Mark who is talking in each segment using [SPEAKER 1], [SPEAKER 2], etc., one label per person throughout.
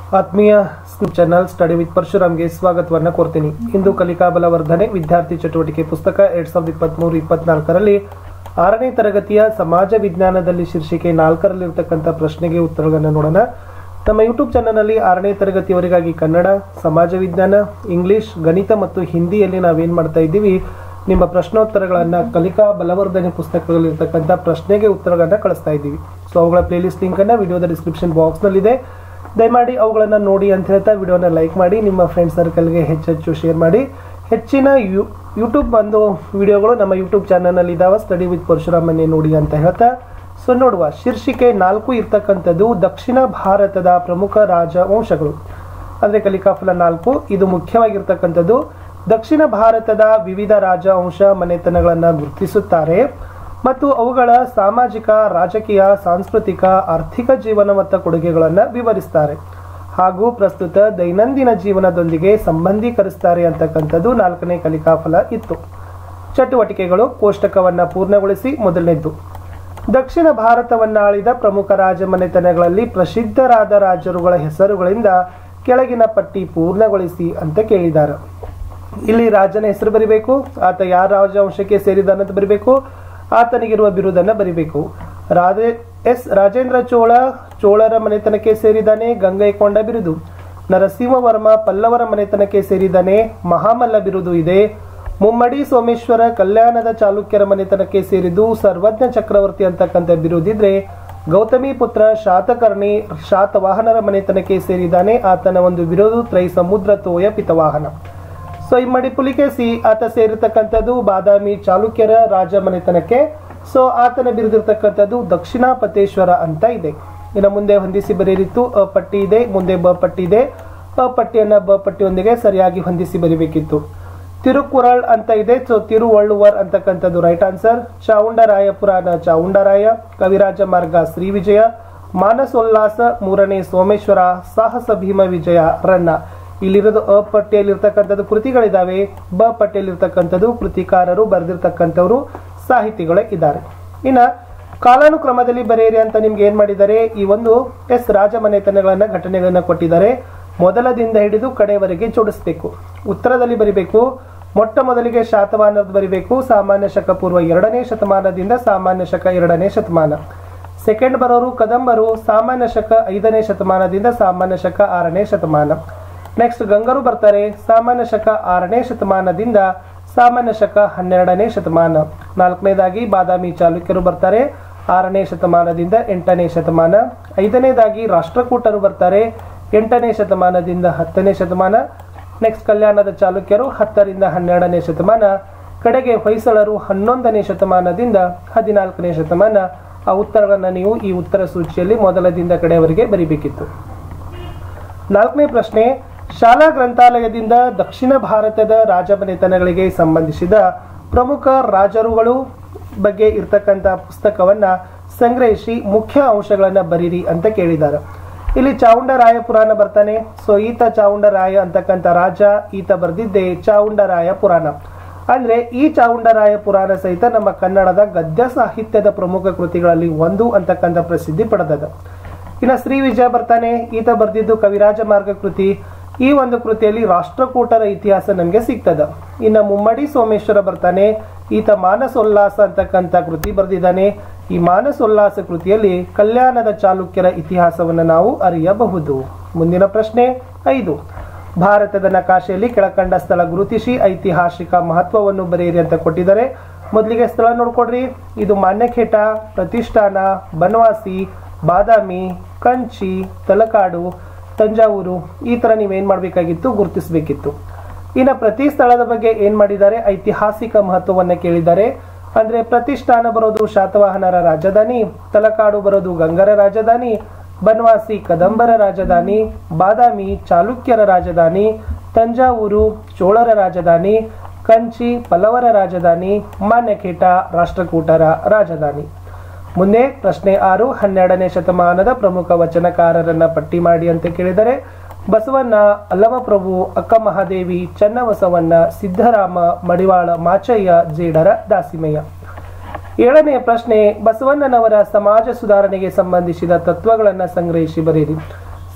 [SPEAKER 1] ಆತ್ಮೀಯ channel study with ಪರಶುರಾಮ್ಗೆ ಸ್ವಾಗತವನ್ನು ಕೋರ್ತೀನಿ. ಇಂದು ಕಲಿಕಾ ಬಲವರ್ಧನೆ ವಿದ್ಯಾರ್ಥಿ ಚಟುವಟಿಕೆ ಪುಸ್ತಕ 2023-24ರಲ್ಲಿ 6ನೇ ತರಗತಿಯ ಸಮಾಜ ವಿಜ್ಞಾನದಲ್ಲಿ ಶೀರ್ಷಿಕೆ 4ರಲ್ಲಿರ್ತಕ್ಕಂಥ ಪ್ರಶ್ನೆಗೆ ಉತ್ತರಗಳನ್ನು ನೋಡೋಣ. ನಮ್ಮ ಯೂಟ್ಯೂಬ್ ಚಾನಲ್ನಲ್ಲಿ 6ನೇ ತರಗತಿಯವರಿಗಾಗಿ ಕನ್ನಡ, ಸಮಾಜ ವಿಜ್ಞಾನ, ಇಂಗ್ಲಿಷ್, ಗಣಿತ ಮತ್ತು ಹಿಂದಿಯಲ್ಲಿ ನಾವೇನು ಮಾಡ್ತಾ ಇದ್ದೀವಿ, ನಿಮ್ಮ ಪ್ರಶ್ನೋತ್ತರಗಳನ್ನು ಕಲಿಕಾ ಬಲವರ್ಧನೆ ಪುಸ್ತಕದಲ್ಲಿರ್ತಕ್ಕಂಥ ಪ್ರಶ್ನೆಗೆ ಉತ್ತರಗಳನ್ನು ಕಳಿಸ್ತಾ ಇದ್ದೀವಿ. ಸೊ ಅವುಗಳ ಪ್ಲೇಲಿಸ್ಟ್ ಲಿಂಕನ್ನು ವಿಡಿಯೋದ ಡಿಸ್ಕ್ರಿಪ್ಷನ್ ಬಾಕ್ಸ್ನಲ್ಲಿದೆ. ದಯಮಾಡಿ ಅವುಗಳನ್ನು ನೋಡಿ ಅಂತ ಹೇಳ್ತಾ ವಿಡಿಯೋನ ಲೈಕ್ ಮಾಡಿ, ನಿಮ್ಮ ಫ್ರೆಂಡ್ ಸರ್ಕಲ್ಗೆ ಹೆಚ್ಚೆಚ್ಚು ಶೇರ್ ಮಾಡಿ. ಹೆಚ್ಚಿನ ಯೂಟ್ಯೂಬ್ ಬಂದು ವಿಡಿಯೋಗಳು ನಮ್ಮ ಯೂಟ್ಯೂಬ್ ಚಾನಲ್ನಲ್ಲಿ ಇದಾವೆ, ಸ್ಟಡಿ ವಿತ್ ಪರಶುರಾಮನ್ನೇ ನೋಡಿ ಅಂತ ಹೇಳ್ತಾ. ಸೊ ನೋಡುವ, ಶೀರ್ಷಿಕೆ 4 ಇರ್ತಕ್ಕಂಥದ್ದು ದಕ್ಷಿಣ ಭಾರತದ ಪ್ರಮುಖ ರಾಜವಂಶಗಳು. ಅಂದರೆ ಕಲಿಕಾಫಲ 4 ಇದು ಮುಖ್ಯವಾಗಿರ್ತಕ್ಕಂಥದ್ದು. ದಕ್ಷಿಣ ಭಾರತದ ವಿವಿಧ ರಾಜವಂಶ ಮನೆತನಗಳನ್ನು ಗುರುತಿಸುತ್ತಾರೆ ಮತ್ತು ಅವುಗಳ ಸಾಮಾಜಿಕ, ರಾಜಕೀಯ, ಸಾಂಸ್ಕೃತಿಕ, ಆರ್ಥಿಕ ಜೀವನ ಮತ್ತು ಕೊಡುಗೆಗಳನ್ನು ವಿವರಿಸ್ತಾರೆ ಹಾಗೂ ಪ್ರಸ್ತುತ ದೈನಂದಿನ ಜೀವನದೊಂದಿಗೆ ಸಂಬಂಧೀಕರಿಸ್ತಾರೆ ಅಂತಕ್ಕಂಥದ್ದು 4ನೇ ಕಲಿಕಾಫಲ ಇತ್ತು. ಚಟುವಟಿಕೆಗಳು, ಕೋಷ್ಟಕವನ್ನು ಪೂರ್ಣಗೊಳಿಸಿ. ಮೊದಲನೇದ್ದು, ದಕ್ಷಿಣ ಭಾರತವನ್ನಾಳಿದ ಪ್ರಮುಖ ರಾಜ ಮನೆತನಗಳಲ್ಲಿ ಪ್ರಸಿದ್ಧರಾದ ರಾಜರುಗಳ ಹೆಸರುಗಳಿಂದ ಕೆಳಗಿನ ಪಟ್ಟಿ ಪೂರ್ಣಗೊಳಿಸಿ ಅಂತ ಕೇಳಿದ್ದಾರೆ. ಇಲ್ಲಿ ರಾಜನ ಹೆಸರು ಬರಿಬೇಕು, ಆತ ಯಾವ ರಾಜವಂಶಕ್ಕೆ ಸೇರಿದಾನಂತ ಬರಿಬೇಕು, ಆತನಿಗಿರುವ ಬಿರುದನ್ನು ಬರಿಬೇಕು. ರಾಜೇಂದ್ರ ಚೋಳ ಚೋಳರ ಮನೆತನಕ್ಕೆ ಸೇರಿದಾನೆ, ಗಂಗೈಕೊಂಡ ಬಿರುದು. ನರಸಿಂಹವರ್ಮ ಪಲ್ಲವರ ಮನೆತನಕ್ಕೆ ಸೇರಿದಾನೆ, ಮಹಾಮಲ್ಲ ಬಿರುದು ಇದೆ. ಮುಮ್ಮಡಿ ಸೋಮೇಶ್ವರ ಕಲ್ಯಾಣದ ಚಾಲುಕ್ಯರ ಮನೆತನಕ್ಕೆ ಸೇರಿದ್ದು ಸರ್ವಜ್ಞ ಚಕ್ರವರ್ತಿ ಅಂತಕ್ಕಂಥ ಬಿರುದಿದ್ರೆ, ಗೌತಮಿ ಪುತ್ರ ಶಾತಕರ್ಣಿ ಶಾತವಾಹನರ ಮನೆತನಕ್ಕೆ ಸೇರಿದಾನೆ, ಆತನ ಒಂದು ಬಿರುದು ತ್ರೈಸಮುದ್ರ ತೋಯ ಪಿತವಾಹನ. ಸೊ ಇಮ್ಮಡಿ ಪುಲಿಕೇಸಿ ಆತ ಸೇರಿರ್ತಕ್ಕಂಥದ್ದು ಬಾದಾಮಿ ಚಾಲುಕ್ಯರ ರಾಜ ಮನೆತನಕ್ಕೆ. ಸೊ ಆತನ ಬಿರುದಿರ್ತಕ್ಕಂಥದ್ದು ದಕ್ಷಿಣಾಪತೇಶ್ವರ ಅಂತ ಇದೆ. ಇನ್ನು ಮುಂದೆ ಹೊಂದಿಸಿ ಬರೆಯಿತು. ಅ ಪಟ್ಟಿ ಇದೆ, ಮುಂದೆ ಬ ಪಟ್ಟಿ ಇದೆ. ಅ ಪಟ್ಟಿಯನ್ನ ಬ ಪಟ್ಟಿಯೊಂದಿಗೆ ಸರಿಯಾಗಿ ಹೊಂದಿಸಿ ಬರಿಬೇಕಿತ್ತು. ತಿರುಕುರಳ್ ಅಂತ ಇದೆ, ಸೊ ತಿರುವಳ್ಳುವರ್ ಅಂತಕ್ಕಂಥದ್ದು ರೈಟ್ ಆನ್ಸರ್. ಚಾವುಂಡರಾಯ ಪುರಾಣ ಚಾವುಂಡರಾಯ, ಕವಿರಾಜ ಮಾರ್ಗ ಶ್ರೀ ವಿಜಯ, ಮಾನಸೋಲ್ಲಾಸ 3ನೇ ಸೋಮೇಶ್ವರ, ಸಾಹಸ ಭೀಮ ವಿಜಯ ರನ್ನ. ಇಲ್ಲಿರೋದು ಅ ಪಟ್ಟಿಯಲ್ಲಿರ್ತಕ್ಕಂಥದ್ದು ಕೃತಿಗಳಿದಾವೆ, ಬ ಪಟ್ಟಿಯಲ್ಲಿರ್ತಕ್ಕಂಥದ್ದು ಕೃತಿಕಾರರು ಬರೆದಿರ್ತಕ್ಕಂಥವ್ರು ಸಾಹಿತಿಗಳೇ ಇದ್ದಾರೆ. ಇನ್ನು ಕಾಲಾನುಕ್ರಮದಲ್ಲಿ ಬರೆಯಿರಿ ಅಂತ ನಿಮ್ಗೆ ಏನ್ ಮಾಡಿದ್ದಾರೆ, ಈ ಒಂದು ರಾಜ ಮನೆತನಗಳನ್ನ ಘಟನೆಗಳನ್ನ ಕೊಟ್ಟಿದ್ದಾರೆ. ಮೊದಲದಿಂದ ಹಿಡಿದು ಕಡೆಯವರೆಗೆ ಜೋಡಿಸ್ಬೇಕು. ಉತ್ತರದಲ್ಲಿ ಬರಿಬೇಕು. ಮೊಟ್ಟ ಮೊದಲಿಗೆ ಶಾತವಾಹನದ ಬರಿಬೇಕು, ಸಾಮಾನ್ಯ ಶಕ ಪೂರ್ವ 2ನೇ ಶತಮಾನದಿಂದ ಸಾಮಾನ್ಯ ಶಕ 2ನೇ ಶತಮಾನ. ಸೆಕೆಂಡ್ ಬರೋರು ಕದಂಬರು, ಸಾಮಾನ್ಯ ಶಕ 5ನೇ ಶತಮಾನದಿಂದ ಸಾಮಾನ್ಯ ಶಕ 6ನೇ ಶತಮಾನ. ನೆಕ್ಸ್ಟ್ ಗಂಗರು ಬರ್ತಾರೆ, ಸಾಮಾನ್ಯ ಶಕ 6ನೇ ಶತಮಾನದಿಂದ ಸಾಮಾನ್ಯ ಶಕ 12ನೇ ಶತಮಾನ. 4ನೇದಾಗಿ ಬಾದಾಮಿ ಚಾಲುಕ್ಯರು ಬರ್ತಾರೆ, 6ನೇ ಶತಮಾನದಿಂದ 8ನೇ ಶತಮಾನ. 5ನೇದಾಗಿ ರಾಷ್ಟ್ರಕೂಟರು ಬರ್ತಾರೆ, 8ನೇ ಶತಮಾನದಿಂದ 10ನೇ ಶತಮಾನ. ನೆಕ್ಸ್ಟ್ ಕಲ್ಯಾಣದ ಚಾಲುಕ್ಯರು 10ರಿಂದ 12ನೇ ಶತಮಾನ. ಕಡೆಗೆ ಹೊಯ್ಸಳರು 11ನೇ ಶತಮಾನದಿಂದ 14ನೇ ಶತಮಾನ. ಆ ಉತ್ತರಗಳನ್ನು ನೀವು ಈ ಉತ್ತರ ಸೂಚಿಯಲ್ಲಿ ಮೊದಲದಿಂದ ಕಡೆಯವರೆಗೆ ಬರಿಬೇಕಿತ್ತು. 4ನೇ ಪ್ರಶ್ನೆ, ಶಾಲಾ ಗ್ರಂಥಾಲಯದಿಂದ ದಕ್ಷಿಣ ಭಾರತದ ರಾಜಮನೆತನಗಳಿಗೆ ಸಂಬಂಧಿಸಿದ ಪ್ರಮುಖ ರಾಜರುಗಳು ಬಗ್ಗೆ ಇರ್ತಕ್ಕಂಥ ಪುಸ್ತಕವನ್ನ ಸಂಗ್ರಹಿಸಿ ಮುಖ್ಯ ಅಂಶಗಳನ್ನ ಬರೀರಿ ಅಂತ ಕೇಳಿದ್ದಾರೆ. ಇಲ್ಲಿ ಚಾವುಂಡರಾಯ ಪುರಾಣ ಬರ್ತಾನೆ. ಸೊ ಈತ ಚಾವುಂಡರಾಯ ಅಂತಕ್ಕಂಥ ರಾಜ, ಈತ ಬರೆದಿದ್ದೆ ಚಾವುಂಡರಾಯ ಪುರಾಣ. ಅಂದ್ರೆ ಈ ಚಾವುಂಡರಾಯ ಪುರಾಣ ಸಹಿತ ನಮ್ಮ ಕನ್ನಡದ ಗದ್ಯ ಸಾಹಿತ್ಯದ ಪ್ರಮುಖ ಕೃತಿಗಳಲ್ಲಿ ಒಂದು ಅಂತಕ್ಕಂಥ ಪ್ರಸಿದ್ಧಿ ಪಡೆದದ. ಇನ್ನು ಶ್ರೀ ವಿಜಯ ಬರ್ತಾನೆ, ಈತ ಬರೆದಿದ್ದು ಕವಿರಾಜ ಮಾರ್ಗ ಕೃತಿ. ಈ ಒಂದು ಕೃತಿಯಲ್ಲಿ ರಾಷ್ಟ್ರಕೂಟರ ಇತಿಹಾಸ ನಮಗೆ ಸಿಗ್ತದ. ಇನ್ನು ಮುಮ್ಮಡಿ ಸೋಮೇಶ್ವರ ಬರ್ತಾನೆ, ಈತ ಮಾನಸೋಲ್ಲಾಸ ಅಂತಕ್ಕಂಥ ಕೃತಿ ಬರೆದಿದ್ದಾನೆ. ಈ ಮಾನಸೋಲ್ಲಾಸ ಕೃತಿಯಲ್ಲಿ ಕಲ್ಯಾಣದ ಚಾಲುಕ್ಯರ ಇತಿಹಾಸವನ್ನು ನಾವು ಅರಿಯಬಹುದು. ಮುಂದಿನ ಪ್ರಶ್ನೆ 5, ಭಾರತದ ನಕಾಶೆಯಲ್ಲಿ ಕೆಳಕಂಡ ಸ್ಥಳ ಗುರುತಿಸಿ ಐತಿಹಾಸಿಕ ಮಹತ್ವವನ್ನು ಬರೆಯಿರಿ ಅಂತ ಕೊಟ್ಟಿದ್ದಾರೆ. ಮೊದಲಿಗೆ ಸ್ಥಳ ನೋಡ್ಕೊಡ್ರಿ. ಇದು ಮಾನ್ಯಖೇಟ, ಪ್ರತಿಷ್ಠಾನ, ಬನವಾಸಿ, ಬಾದಾಮಿ, ಕಂಚಿ, ತಲಕಾಡು, ತಂಜಾವೂರು. ಈ ತರ ನೀವೇನ್ ಮಾಡಬೇಕಾಗಿತ್ತು, ಗುರುತಿಸಬೇಕಿತ್ತು. ಇನ್ನು ಪ್ರತಿ ಸ್ಥಳದ ಬಗ್ಗೆ ಏನ್ ಮಾಡಿದ್ದಾರೆ, ಐತಿಹಾಸಿಕ ಮಹತ್ವವನ್ನ ಕೇಳಿದ್ದಾರೆ. ಅಂದ್ರೆ ಪ್ರತಿಷ್ಠಾನ ಬರೋದು ಶಾತವಾಹನರ ರಾಜಧಾನಿ, ತಲಕಾಡು ಬರೋದು ಗಂಗರ ರಾಜಧಾನಿ, ಬನವಾಸಿ ಕದಂಬರ ರಾಜಧಾನಿ, ಬಾದಾಮಿ ಚಾಲುಕ್ಯರ ರಾಜಧಾನಿ, ತಂಜಾವೂರು ಚೋಳರ ರಾಜಧಾನಿ, ಕಂಚಿ ಪಲ್ಲವರ ರಾಜಧಾನಿ, ಮಾನ್ಯಖೇಟ ರಾಷ್ಟ್ರಕೂಟರ ರಾಜಧಾನಿ. ಮುಂದೆ ಪ್ರಶ್ನೆ 6, 12ನೇ ಶತಮಾನದ ಪ್ರಮುಖ ವಚನಕಾರರನ್ನ ಪಟ್ಟಿ ಮಾಡಿ ಅಂತ ಕೇಳಿದರೆ ಬಸವಣ್ಣ, ಅಲ್ಲಮಪ್ರಭು, ಅಕ್ಕ ಮಹಾದೇವಿ, ಚನ್ನಬಸವಣ್ಣ, ಸಿದ್ದರಾಮ, ಮಡಿವಾಳ ಮಾಚಯ್ಯ, ಜೇಡರ ದಾಸಿಮಯ್ಯ. 7ನೇ ಪ್ರಶ್ನೆ, ಬಸವಣ್ಣನವರ ಸಮಾಜ ಸುಧಾರಣೆಗೆ ಸಂಬಂಧಿಸಿದ ತತ್ವಗಳನ್ನು ಸಂಗ್ರಹಿಸಿ ಬರೆಯಿರಿ.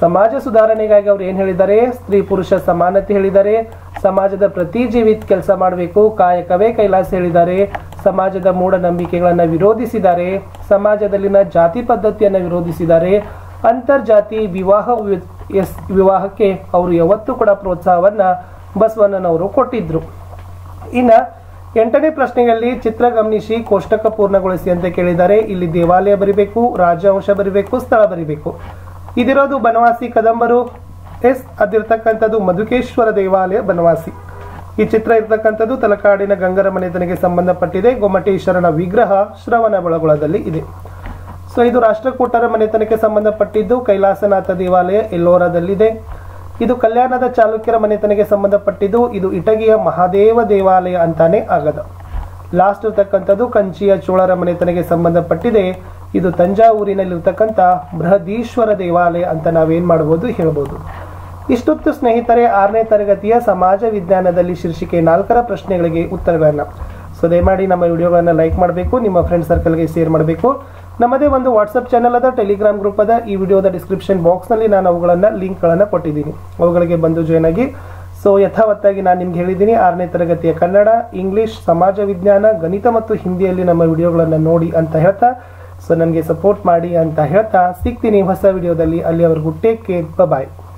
[SPEAKER 1] ಸಮಾಜ ಸುಧಾರಣೆಗಾಗಿ ಅವ್ರು ಏನ್ ಹೇಳಿದ್ದಾರೆ, ಸ್ತ್ರೀ ಪುರುಷ ಸಮಾನತೆ ಹೇಳಿದ್ದಾರೆ, ಸಮಾಜದ ಪ್ರತಿ ಜೀವಿ ಕೆಲಸ ಮಾಡಬೇಕು, ಕಾಯಕವೇ ಕೈಲಾಸ ಹೇಳಿದ್ದಾರೆ, ಸಮಾಜದ ಮೂಢನಂಬಿಕೆಗಳನ್ನ ವಿರೋಧಿಸಿದ್ದಾರೆ, ಸಮಾಜದಲ್ಲಿನ ಜಾತಿ ಪದ್ಧತಿಯನ್ನ ವಿರೋಧಿಸಿದ್ದಾರೆ, ಅಂತರ್ಜಾತಿ ವಿವಾಹಕ್ಕೆ ಅವರು ಯಾವತ್ತೂ ಕೂಡ ಪ್ರೋತ್ಸಾಹವನ್ನ ಬಸವಣ್ಣನವರು ಕೊಟ್ಟಿದ್ರು. ಇನ್ನ 8ನೇ ಪ್ರಶ್ನೆಯಲ್ಲಿ ಚಿತ್ರ ಗಮನಿಸಿ ಕೋಷ್ಟಕ ಪೂರ್ಣಗೊಳಿಸಿ ಅಂತ ಕೇಳಿದ್ದಾರೆ. ಇಲ್ಲಿ ದೇವಾಲಯ ಬರಿಬೇಕು, ರಾಜವಂಶ ಬರಿಬೇಕು, ಸ್ಥಳ ಬರಿಬೇಕು. ಇದಿರೋದು ಬನವಾಸಿ ಕದಂಬರು. ಅದಿರ್ತಕ್ಕಂಥದ್ದು ಮಧುಕೇಶ್ವರ ದೇವಾಲಯ ಬನವಾಸಿ. ಈ ಚಿತ್ರ ಇರ್ತಕ್ಕಂಥದ್ದು ತಲಕಾಡಿನ ಗಂಗರ ಮನೆತನಕ್ಕೆ ಸಂಬಂಧಪಟ್ಟಿದೆ. ಗೊಮ್ಮಟೇಶ್ವರನ ವಿಗ್ರಹ ಶ್ರವಣಬೆಳಗೊಳದಲ್ಲಿ ಇದೆ. ಸೊ ಇದು ರಾಷ್ಟ್ರಕೂಟರ ಮನೆತನಕ್ಕೆ ಸಂಬಂಧಪಟ್ಟಿದ್ದು. ಕೈಲಾಸನಾಥ ದೇವಾಲಯ ಎಲ್ಲೋರದಲ್ಲಿದೆ. ಇದು ಕಲ್ಯಾಣದ ಚಾಲುಕ್ಯರ ಮನೆತನಕ್ಕೆ ಸಂಬಂಧಪಟ್ಟಿದ್ದು. ಇದು ಇಟಗಿಯ ಮಹಾದೇವ ದೇವಾಲಯ ಅಂತಾನೆ ಆಗದ. ಲಾಸ್ಟ್ ಇರ್ತಕ್ಕಂಥದ್ದು ಕಂಚಿಯ ಚೋಳರ ಮನೆತನಕ್ಕೆ ಸಂಬಂಧಪಟ್ಟಿದೆ. ಇದು ತಂಜಾವೂರಿನಲ್ಲಿರ್ತಕ್ಕಂಥ ಬೃಹದೀಶ್ವರ ದೇವಾಲಯ ಅಂತ ನಾವೇನ್ ಮಾಡಬಹುದು ಹೇಳ್ಬೋದು. ಇಷ್ಟೊತ್ತು ಸ್ನೇಹಿತರೆ 6ನೇ ತರಗತಿಯ ಸಮಾಜ ವಿಜ್ಞಾನದಲ್ಲಿ ಶೀರ್ಷಿಕೆ 4ರ ಪ್ರಶ್ನೆಗಳಿಗೆ ಉತ್ತರಗಳನ್ನ. ಸೊ ದಯಮಾಡಿ ನಮ್ಮ ವಿಡಿಯೋಗಳನ್ನ ಲೈಕ್ ಮಾಡಬೇಕು, ನಿಮ್ಮ ಫ್ರೆಂಡ್ ಸರ್ಕಲ್ಗೆ ಶೇರ್ ಮಾಡಬೇಕು. ನಮ್ಮದೇ ಒಂದು ವಾಟ್ಸ್ಆಪ್ ಚಾನಲ್ ಅದ, ಟೆಲಿಗ್ರಾಮ್ ಗ್ರೂಪ್ ಅದ. ಈ ವಿಡಿಯೋದ ಡಿಸ್ಕ್ರಿಪ್ಷನ್ ಬಾಕ್ಸ್ ನಲ್ಲಿ ನಾನು ಅವುಗಳನ್ನ ಲಿಂಕ್ಗಳನ್ನ ಕೊಟ್ಟಿದ್ದೀನಿ, ಅವುಗಳಿಗೆ ಬಂದು ಜಾಯ್ನ್ ಆಗಿ. ಸೊ ಯಥಾವತ್ತಾಗಿ ನಾನು ನಿಮ್ಗೆ ಹೇಳಿದ್ದೀನಿ 6ನೇ ತರಗತಿಯ ಕನ್ನಡ, ಇಂಗ್ಲಿಷ್, ಸಮಾಜ ವಿಜ್ಞಾನ, ಗಣಿತ ಮತ್ತು ಹಿಂದಿಯಲ್ಲಿ ನಮ್ಮ ವಿಡಿಯೋಗಳನ್ನ ನೋಡಿ ಅಂತ ಹೇಳ್ತಾ, ಸೊ ನನಗೆ ಸಪೋರ್ಟ್ ಮಾಡಿ ಅಂತ ಹೇಳ್ತಾ ಸಿಗ್ತೀನಿ ಹೊಸ ವಿಡಿಯೋದಲ್ಲಿ. ಅಲ್ಲಿವರೆಗೂ ಟೇಕ್ ಕೇರ್, ಬಾಯ್.